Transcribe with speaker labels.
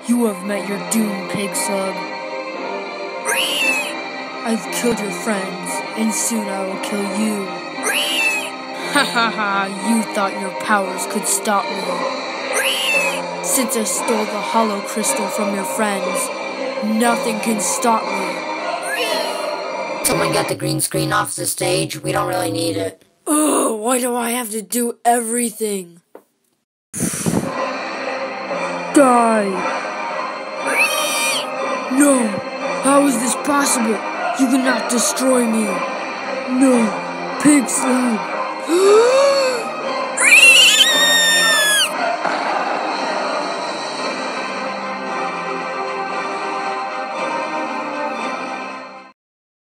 Speaker 1: You have met your doom, Pig Slug. I've killed your friends, and soon I will kill you. Ha ha ha, you thought your powers could stop me. Since I stole the hollow crystal from your friends, nothing can stop me.
Speaker 2: Someone got the green screen off the stage. We don't really need it.
Speaker 1: Ugh, why do I have to do everything? Die! No! How is this possible? You cannot destroy me! No! Pig Slug!